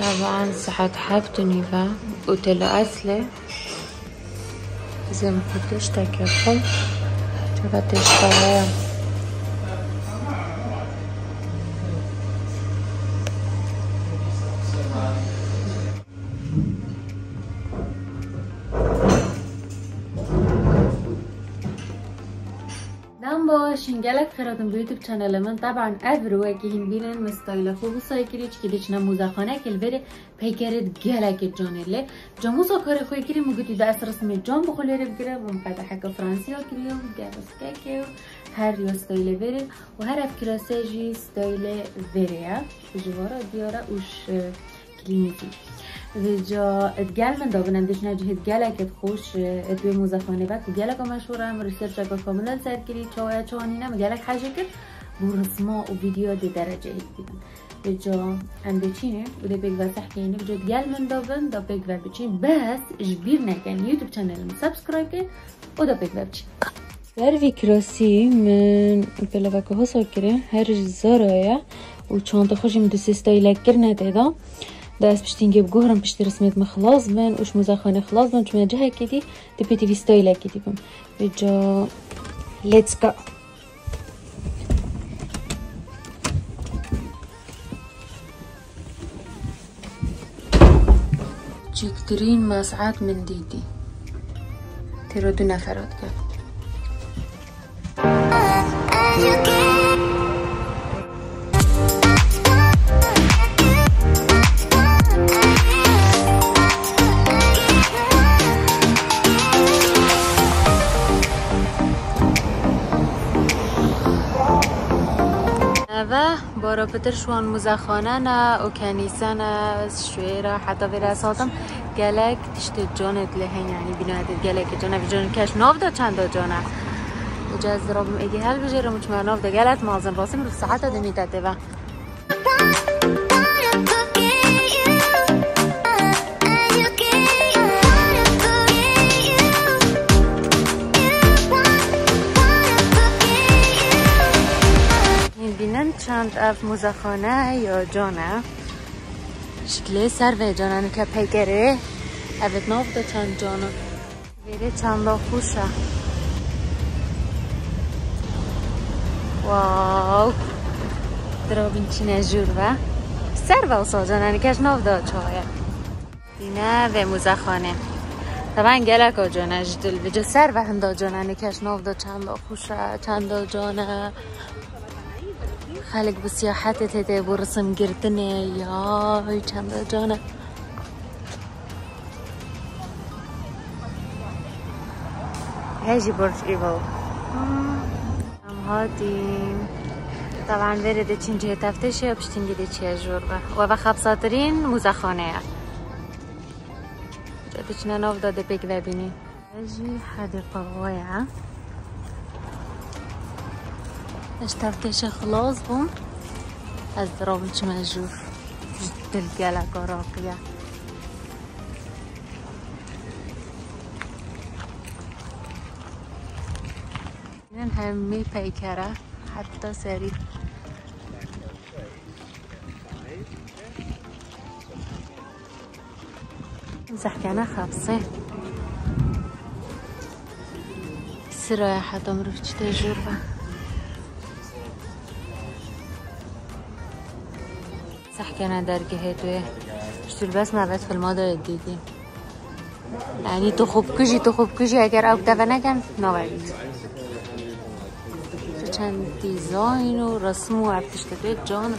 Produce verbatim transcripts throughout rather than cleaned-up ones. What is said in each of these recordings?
طبعا ساعات حابتني فا قلت له أصلي زي ما كنتش تاكلهم شفت اشتغل باشین گلک خیراتون به یوتیوب چنل من طبعا افرو که هین بینن مستایل خوب سای کری چی کلیش نموزخانه کل بره پیکرت گلک جانله جاموسا کار خوی کری مگوتی دست رسم جام بخوله رو بگیره و مقدر حکا فرانسیا کریو گرس که هر یا استایل بره و هر افکراسه جی استایل بره بجوارا دیاره اوش کلینیکی جا اتگل من دابنم دش نجه اتگلک خوش اتوی موزخانه وقت اتگلک مشهوره هم ریسرچ اگه کاملا سر کری چاویا چوانینه مگلک حاجه کرد برسما و ویدیو دی درجه هید بیدن جا هم بچینه و دی بگ و سحکینه جا اتگل من دابن دا بگ و بچین بس جبیر نکن یوتیوب چنل من سبسکرایب کن و دا بگ و بچین در ویکراسی من بلاوکه ها ساکره هر زارایه و چانت خوشیم دو سیستایلک کرنه دیدا دست بشتینگی بگوهرم پشت رسمیت مخلاص بن وش مزخانه خلاص بن چون جه کدی دی پی تی وی ستایل کدی بم بجا لیتس گو چکترین مسعد من دیدی ترى دو نفرات کرد و بارا پتر شوان مزخانه نه و کنیسه نه شویره حتی بره ساتم گلک تشت جانت لهن یعنی بینایت گلک جانه جان کش ناف دا چند دا جانه اجاز رابم ایگی هل بجیرم چمه ناف دا گلت مازن راسم رو ساعت دا میتده و چند اف موزخانه یا جانه شکلی سر و جانه که پیگره اوید ناف دا چند جانه ویره چند دا خوشه واو درابین چی نجور و سر و اصا جانه کش ناف دا چایه دینه و موزخانه طبعا گلک ها جانه جدل بجا سر و هنده جانه کش ناف دا چند دا خوشه چند دا جانه خالق بسیاحت تده برسم گردنه یا چند جانه هاجي برج ايفل ام هاتیم طبعا ورده چین جه تفتشه و پشتینگی ده چیه جور و و خبصاترین موزخانه جاده چنه ناف داده بگ و بینی هاجي حدیقه غویه اشتفتش خلاص بوم از درابش مجور جد الگلک راقیه این همه پیکره حتی سری زحکنه خبصه سرای حتی مروف چی تجربه سحكنا درجة هاتوه اشتر بس ما بس في الماضي الجديد يعني تخوب كجي تخوب كجي اگر او دفنه كان نوارد چند ديزاين و رسم و عبتشتبه جان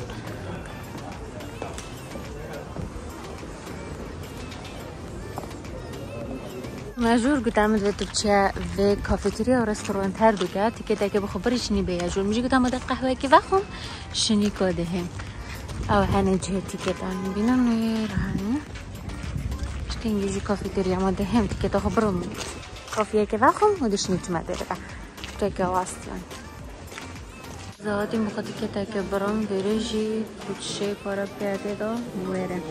مجور قدام دوتو بچه و کافتریا و رستوران هر دو که تیکه که بخبری شنی بیاجور میجی قدام ده قهوه که وخم شنی کاده هم او هنه جهتی که دانی بینن نویر هنه چکه انگلیزی کافتریا ما ده هم تیکه تا خبرم کافیه که وخم و دش نیت مده بقى تیکه واستیان زادی مخاطی که تیکه برام برجی کچه پارا پیاده دا مویره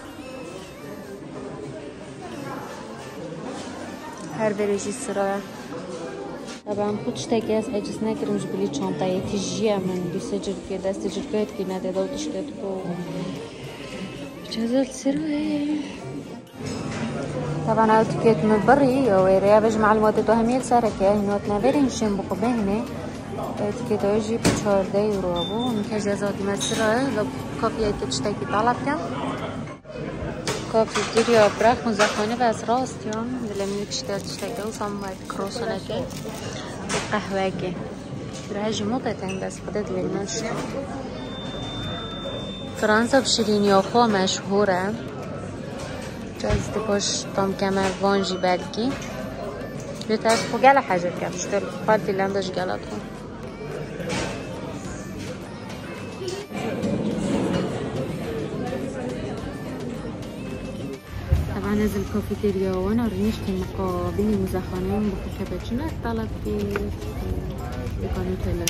هر برجی سرایه طبعا خودش تاکی از عجز نکرم جبلی چانتای تیجیه من دوست جرگه دست جرگه که نده دادش کرد و جزل سروي طبعا اوتفيت من بري ويريا بج معلومات توهميل سركه هنوت نبرين شم بقبه هنا اوتفيت اوجي بچهارده یورو بو مكجازات مسرا لو كافيه تشتكي طلب كم كافي ديريا براخ مزخانه بس راست يوم لما تشتري تشتكي وصم كروسونكه قهوه راجي موطتين بس قدد للنش فرنسا بشيريني أخوة مشهورة جاز تباش طم كمان وانجي بدكي لتعرفوا قال حاجة كم اشتروا قال في لاندش قالتهم طبعا نزل كافيتيريا وانا رنشت المقابل مزخانين بخو كابتشينو طلب في دكان تلا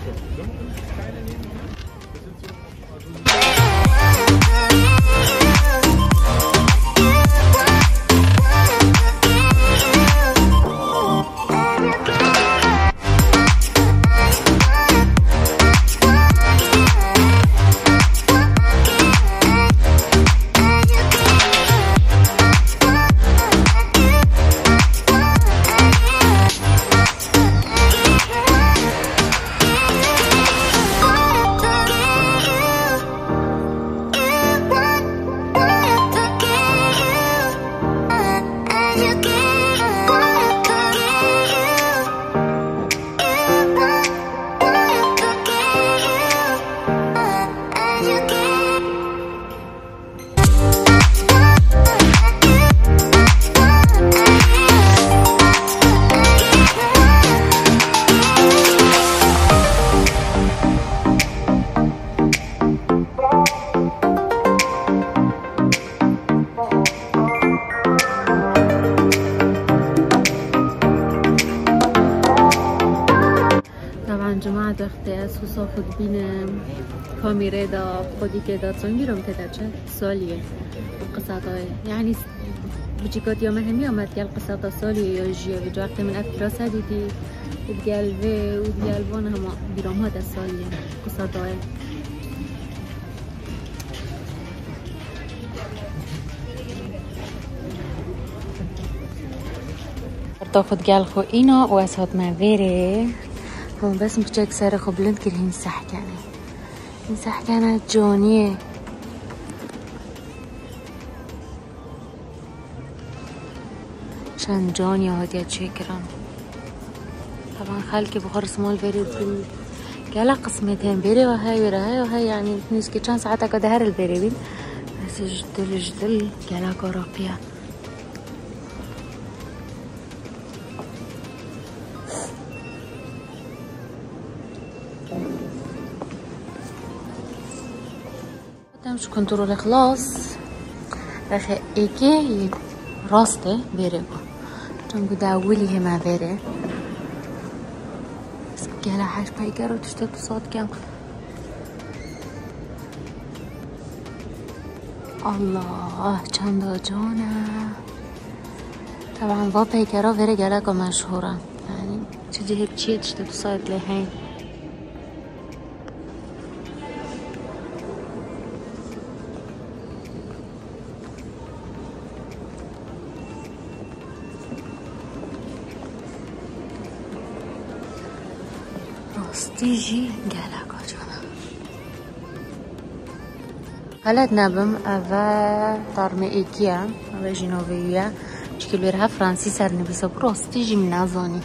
جماعة اختي اسوسا خود بینم کامیره دا خودی که دا تونگیرم تدا چه سالیه قصاطای يعني بجيكات يوم همی آمد گل قصاطا سالیه یا جیه و وقت من افترا سدیدی ودگل و ودگل وان هما بیرام ها دا سالیه قصاطای تاخد گل خو اینا و اسهات مویره هم بس مخجاك سارة خو بلند كده هين سحكانة هين سحكانة جانية شان جانية هادية شكرا طبعا خالكي بخار سمال بريد قالا قسمتين بري وهاي وهاي وهاي يعني نسكي كان ساعتها كده هر البري بين بس جدل جدل قالا قراقية مش كنترول خلاص رخي ايكي راسته بيري چون بوده اولی همه بره بس گله حش پیگر رو تشته تو ساد کم الله چند جانه طبعا با پیگر ها بره گله که مشهوره یعنی چه هیچ چیه تشته تو ساد لیهین تيجي قالك جانا غلط نبم أفا طارمة إيكيا أفا جنوبية شكل بيرها فرنسي سر نبيسا بروس تيجي من نازاني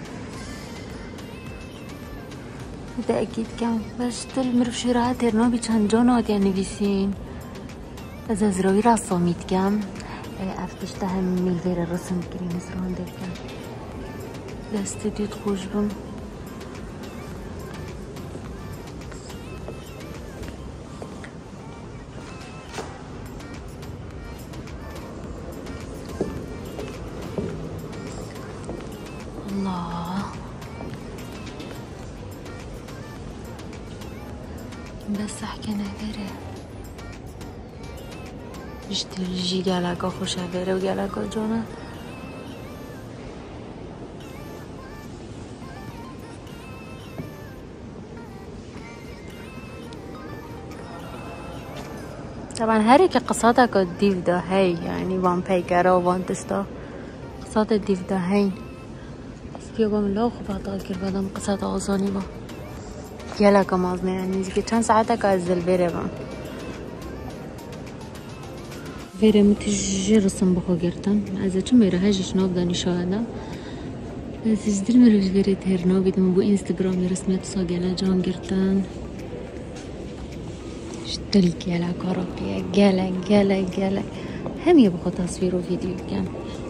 ده أكيد كم باش تل مرف شيرها ترنا بيچان جانات يعني نبيسين از از روی راستا ميت كم افتش تهم ميل غير الرسم كريم نسران ده كم دست ديت خوش بم بس حكينا غيره اشتري جالكا خوش غيره وجالكا جونا طبعا هری که قصاده که دیو دا هی یعنی وان پیکره و وان تستا قصاده دیو دا هی بیا گم لا خوب اطال کرد بدم قصاده آزانی با گله که مازنه یعنی که چند ساعته که از دل بره بام ویره متجه رسم بخوا گرتن از چون میره هجیش ناب دانی شاهده از ازدر میره ویره تهرنا بیدم بو اینستاگرامی رسمیت سا گله جان گرتن دل گله کاراپیه گله گله گله همیه بخوا تصویر و ویدیو کن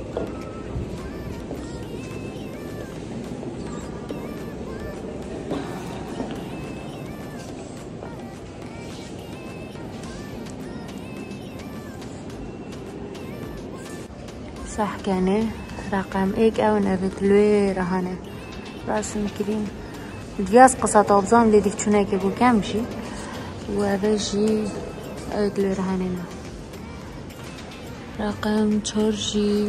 سحكانه رقم ایک او نوید لوی رهانه راسم کریم دیاز قصات آبزام لیدیک چونه که بو کم شی و اوه جی ایک لوی رهانه نه رقم چار جی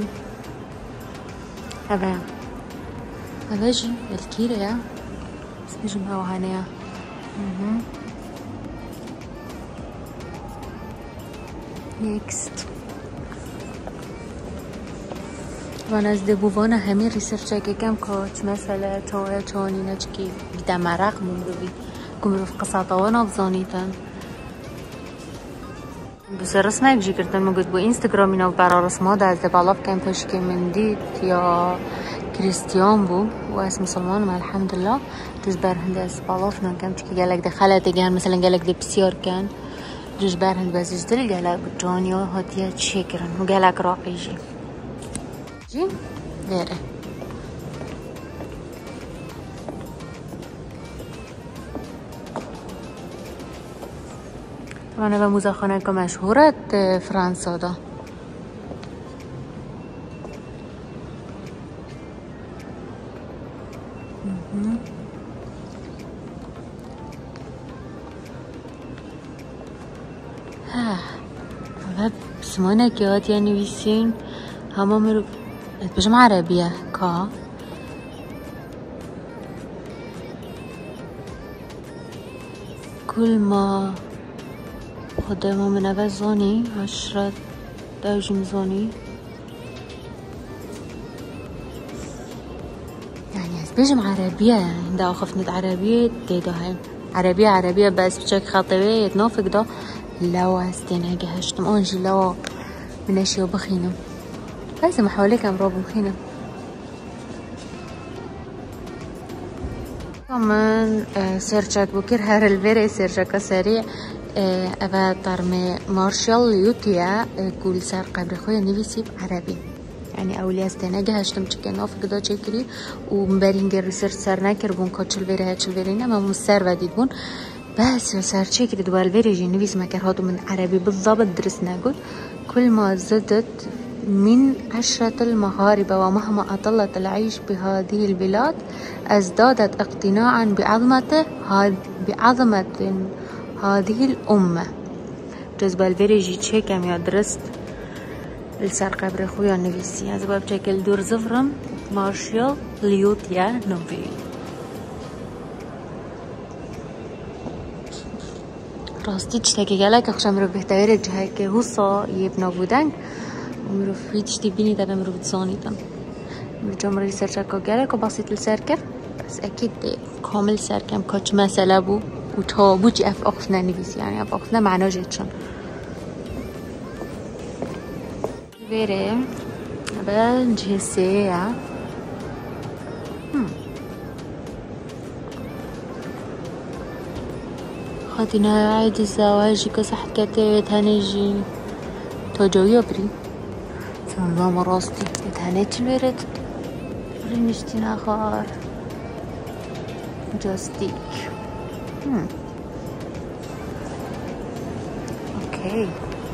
اوه اوه جی الکیره یا اسمش مهوهانه یا نیکست وان از دبووان همه ریسرچ که کم کات مثلا چای چانی نچکی بیده مرق مونده بی کم روف قصاطه وانا بزانیتن بس رسمه اگجی کرتن مگود بو اینستاگرامی نو برا رسمه ده از دبالاف کم پشکی من دید یا کریستیان بو و اسم مسلمان الحمدلله جز برهنده از دبالاف نو کم چکی گلک ده خلطه گن مثلا گلک ده بسیار کن جز برهند بازیش دل گلک جانیا هاتیه چه کرن و گلک راقی جی جی بره طبعا به موزخانه که مشهورت فرانسا دا ها و بسمانه که هات یا نویسین همه مرو بجم عربية كا كل ما خدمه من أول زوني عشرة دوجم زوني يعني بجم عربية يعني دا أخفنت عربية ديدا هاي عربية عربية بس بشك خاطبية يتنافق دا لو استينا جهشتم أنجي لو من أشياء بخينة هذا ما حواليك أمراض مخينة كمان سيرشاك بكير هار الفيري سيرشاك سريع أبا طرمي مارشال يوتيا كل سار قبر خويا نفسي بعربي يعني أولي استناجة هشتم تشكينا في قدا تشكري ومبارين جر ريسيرش سار ناكر بون كاتش الفيري هاتش الفيري نما مستر وديد بون بس سار تشكري دوال الفيري جي نفسي ما كان هادو من عربي بالضبط درسنا قول كل ما زدت من عشرة المغاربة ومهما أطلت العيش بهذه البلاد ازدادت اقتناعا بعظمة بعظمة هذه الأمة جذب الفيريجي تشي كم يدرست السر قبر خويا نفسي از باب شكل دور زفرم مارشال ليوتيا نوفي راستی چتاکی گله که خوشم رو بهتره جهه که حسا یبنا بودن مرو فيتش تبيني ده مرو بتصانيتم مرجع ريسيرش اكو جالك وبسيط السركب بس اكيد كامل سركم كاتش مساله بو وتابوتي اف اخفنا نفيس يعني اف اخفنا معنا جيتشن فيري بل جهسية خاطينا عيد الزواج كسحت كتيت هنجي توجوي بري سلام راستي اتهنيت الورد رينشتين اخر جاستيك هم. اوكي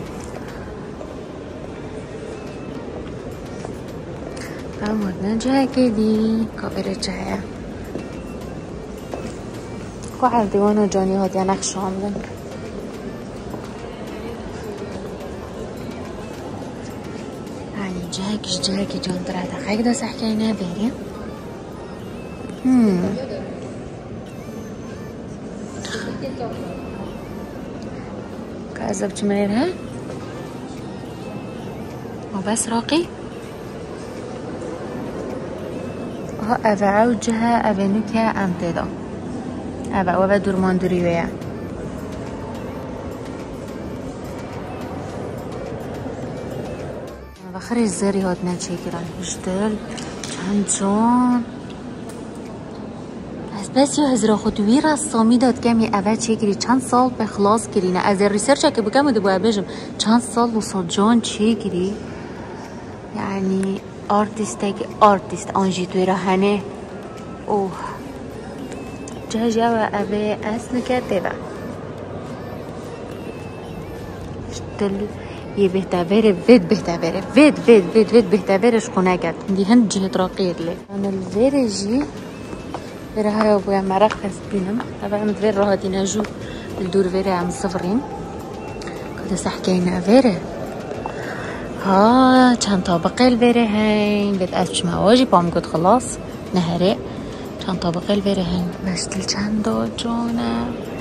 عمودنا جاكدي كابرة جاية واحد ديوانا جاني هادي نقش عاملين جاكش جاكي جون ترى دقيق ده سحكينا بيري هم عزب تمريرها وبس راقي ها أبا عوجها أبا نكا أمتدا أبا وبا دورمان دوريويا بخرج زاري هاتنا تشيكران هشتل چند جان از بس یه هزار خودوی رسامی داد که می اول چه کری چند سال به خلاص کرینه از ریسرچ که بگم و باید بجم چند سال و سال جان چه کری یعنی آرتیست که آرتیست آنجی توی رهنه اوه جا جا و اوه اصل کرده با اشتلو یه بهتره ود بهتره ود ود ود ود بهترش خونه کرد دی هند جهت راقیر لی انا الویره جی ویره های بویا مرق هست بینم طبعا امت ویر راحتی نجو الدور ویره هم صفرین کده سحکینا ویره ها چند طابقه الویره هین بید از چما واجی پام گود خلاص نهره چند طابقه الویره هین بشتل چند دا جانه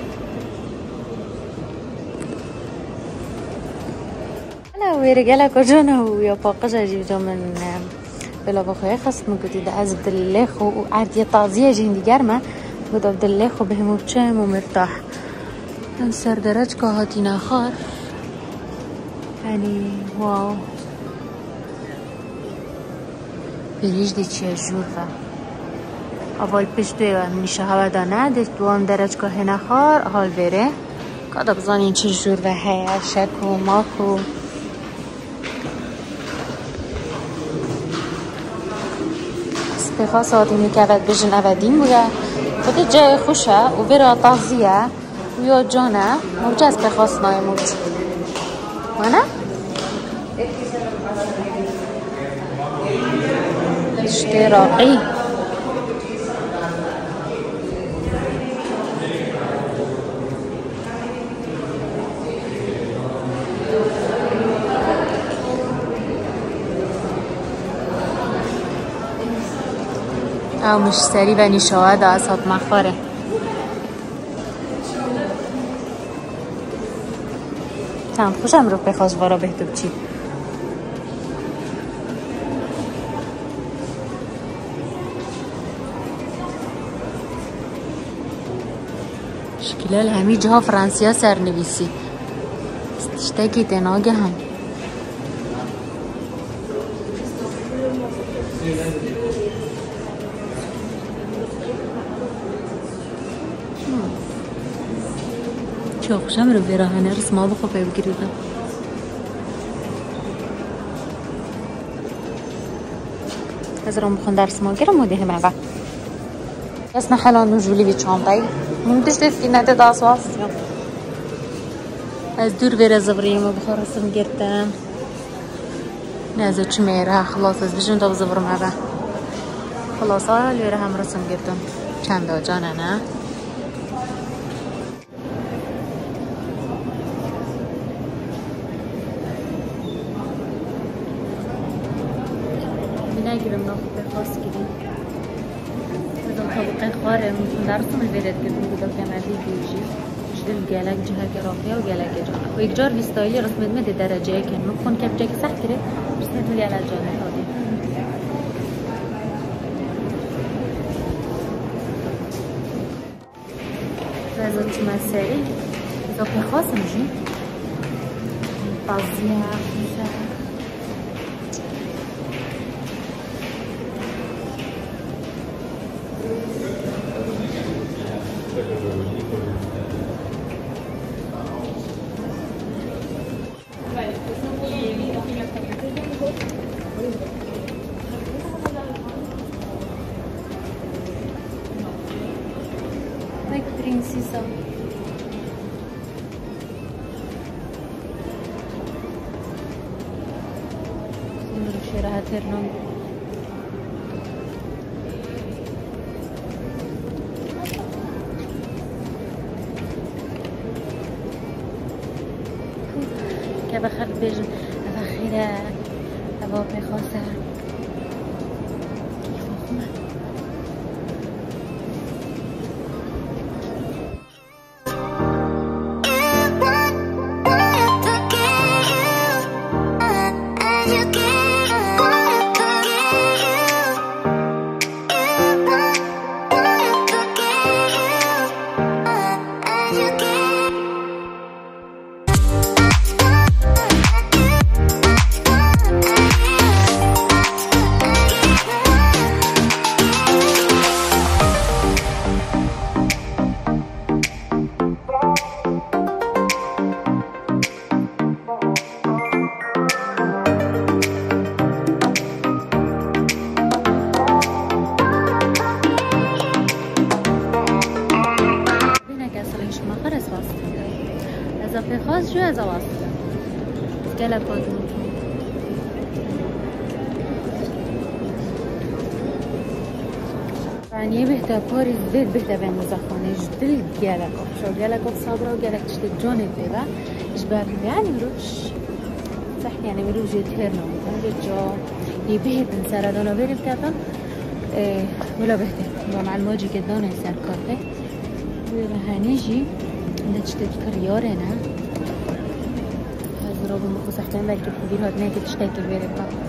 ويري قالك وجونا ويا باقش اجي جو من بلا بخوي خاص نقولي ده عز عبد الله خو عادي تعزيه جندي جرمه قد عبد الله خو بهم بشام ومرتاح انسر درج كهاتينا خار يعني واو بريج دي چه جورفا اول پشتو من شهوا دانه ده دوام درج که هنا خار حال بره قد بزانین چه جورفا هي شک و ماکو خاص هاتینی که اول بجن اولین بوده خود جای خوشه و برا تغذیه و یا جانه مرجع از بخواست نایمود مانه؟ اشتراقی او مشتری و نشاهد از هات مخاره چند خوشم رو بخواست وارا بهتوب چی شکلال همی جا فرانسیا سرنویسی استشتاکی تناگه هم چه خوشم رو بیراهنه رسما بخو بگیریدم از رو بخون درس ما گیرم و دیهم عبا بس نحلان نجولی بی چانتایی ممدش دفتی نده داس واست از دور بیره زبریم و بخور رسم گیرتم نازو چمیره خلاص از بجون دو زبرم عبا خلاص ها لیره هم رسم گیرتم چند دو جانه نه نگیرم ناخد بخواست گیریم بدون طبقه خارم درسم البرد کردم بودم کمردی بیوشی جدل گلک جهه گراقیه و گلک جانه و یک جار ویستایلی رسمت مده درجه کن مکن که بجه که سخت کرد رسمت و گلک جانه دادیم رزا چی مسئلی ازا بخواستم جی تازیه خیزه princesa. Riuscirà a terno. که بخیر بجن بخیره هوا بخواسته سواس گله کادون يعني بهتا باريس بيت بهتا بين مزخانة جدل جالك شو جالك صابرة وجالك تشتت جوني بيبا إجبار يعني مروش صح يعني مروش يتهرنا مثلا جو يبهت من سردانا بيرم كاتن إيه ولا بهتا مع الموجي كدانا يسار كارته وهنيجي نتشتت كريارنا هذا رابو مخصحتين بلكي كبير هاد ناكي تشتاكي بيرم كاتن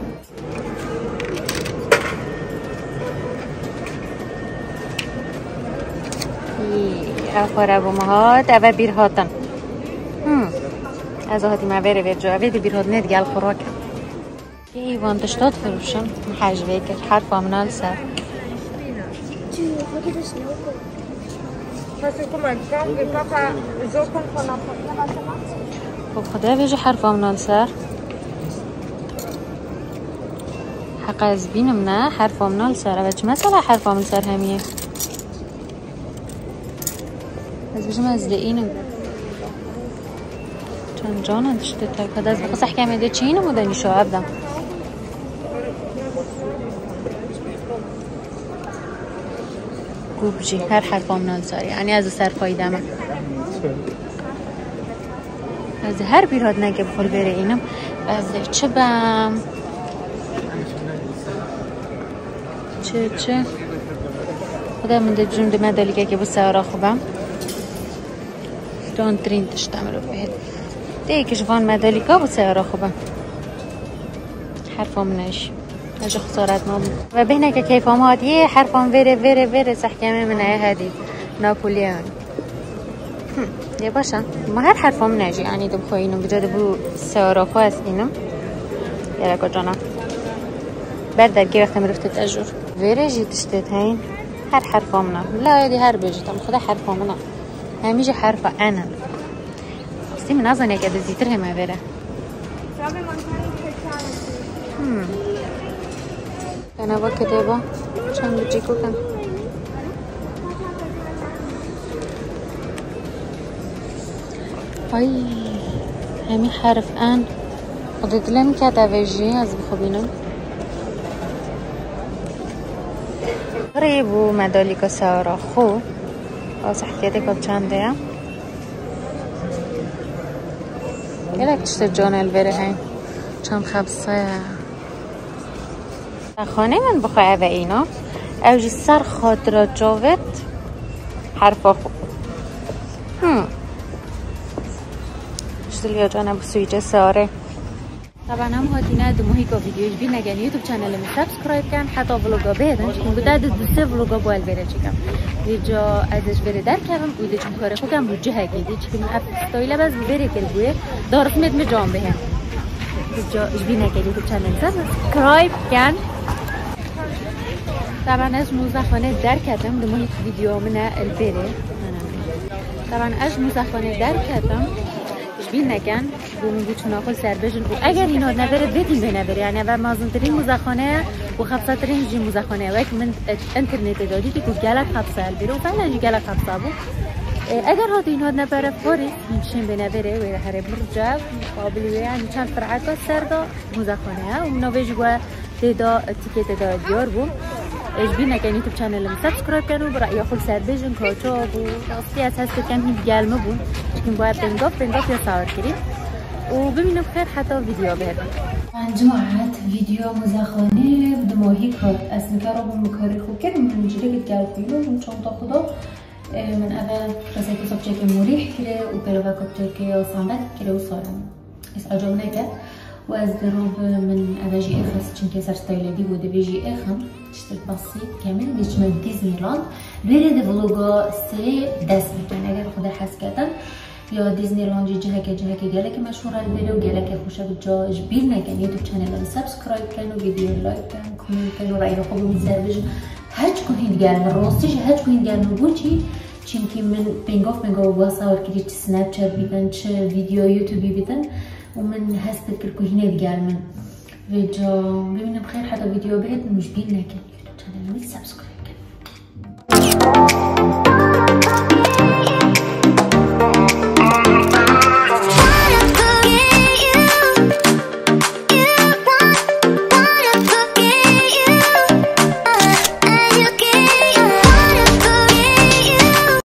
آخر ابو مهات أبى بيرهاتن هم از هاتی ما بره بیر جا ویدی بیر هات ندیال خوراک کی وانتشتات فروشن حاج ویکر حرف آمنال سر خب خدا بیجی حرف آمنال سر حق از بینم نه حرف آمنال سر و چه مثلا حرف آمنال سر همیه از بجم از دقینم چند جانم تشته تاکد از بخص احکامه ده چینم و دنی شعب دم گوب جی هر حرف آمنال ساری یعنی از سر فایده من از هر بیراد نگه بخول بره اینم از چه بم چه چه خدا من ده جون ده مدالیگه که بسیارا خوبم جان ترین تشتملو بهد دیگه که جوان مدالیکا بسیارا خوبم حرفام نش اجا خسارت نام و بهنه که کیفام هات یه حرفام وره وره وره سحکمه من ای هدی ناپولیان یه باشه ما هر حرفام نجی یعنی دو بخواینم بجاده بو سیارافا است اینم یه رکا جانا بعد درگی وقتی مرفتت اجور وره جی تشتت هین هر حرفام نه لا یادی هر بجیتم خدا حرفام نه همیشه حرف انا اصلی من نظن یک عدد زیتر همه بره انا با کتابا چند بجی کن ای همی حرف ان خود دلم کتابه جی از بخوبینم غریب و مدالیکا سارا خو از حکیتی کب چنده هم یه لکشت جانل بره هین چند خبصه خانه من بخواه اوه اینا اوجی سر خاطرات جاوت حرفا خوب هم اشتل یا جانه بسویجه ساره طبعا هم هاتینه دو محیقا ویدیوش بین نگن یوتیوب چنل من سبسکرایب کن حتی ولوگا بیدن چون بوده دو سه ولوگا باید بره چکم ویجا ازش بره در کردم بوده چون کار خودم رو جه گیدی چون اف استایل بس بره کل بوده دارت مد می جام بهم ویجا اش بین نگن یوتیوب چنل سبسکرایب کن طبعا از موزخانه در کردم دو محیق ویدیو منه البره طبعا از موزخانه در کردم بین نکن بومی چون آخر سر بجن و اگر اینا نبره بدین به نبره یعنی اول مازندرین موزخانه و خبصترین جی موزخانه و من انترنت دادی که گلک خبصه البره و فعلا جی گلک خبصه بود اگر هاد اینا نبره فوری میشین به نبره و هر برجع قابل و یعنی چند فرعت سر دا موزخانه و منویج و تدا تیکت دا دیار بود ايش بينا كان يوتيوب شانل سبسكرايب كانوا برأي خل سر بيجن كاتشوب وأصلي أساس كان هي بجال مبون لكن باید بنقف بنقف يصور كريم وبمينو بخير حتى فيديو بهذا جماعة فيديو مزخانه بدماهي كات اسمكارو بمكاري خو كده من جلك تجال فيلو من شنطة خدا من أول رسائل صبتك مريح كده وبروا كبتك صندق كده وصارم اس عجبنا كده و از دروب من اداجی اخس چون که سر ستایلدی بوده بیجی اخم چطور بسیط کامل بیشتر دیزنی لاند برید ولوگا سه دست میکنه اگر خدا حس کردن یا دیزنی لاندی جهه که جهه که گله که مشهور البته و گله که خوشه به جاش بیل نکن یوتیوب چنل سابسکرایب کن و ویدیو لایک کن کامنت کن و رای خوب میذاره بجن هج کوهین گرم راستش هج کوهین گرم بوچی چون که من بنگاف بنگاف واسه ورکی چه سنپ چت بیدن چه ویدیو یوتیوبی بیدن ومن هستك الكوهينة ديال من فيديو بمنا بخير حتى فيديو بعد مش بين لكن يوتيوب شانل سبسكرايب